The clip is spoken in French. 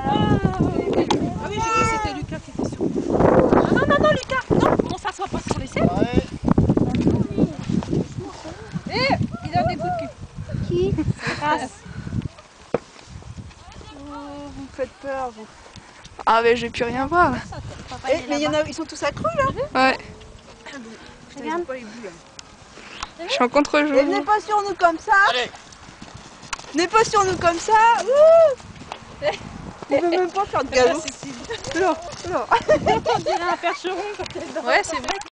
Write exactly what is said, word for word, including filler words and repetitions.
Ah oui, j'ai cru que c'était Lucas qui était sur. Ah non, non, non, Lucas, non, on s'assoit pas sur les selles. Ouais. Eh, il donne des coups de cul. Qui? Grâce. Oh, vous me faites peur, vous. Ah mais je vais plus rien voir. Eh, mais il y en a, ils sont tous accrus là. Ouais, Putain, ils ont pas les boules. Là. je suis en contre-jour. Et venez pas sur nous comme ça. Allez. Venez pas sur nous comme ça. Ouh. Il veut même pas faire de galop. Cécile. Non, non. On dirait un percheron quand elle dort. Ouais, c'est vrai.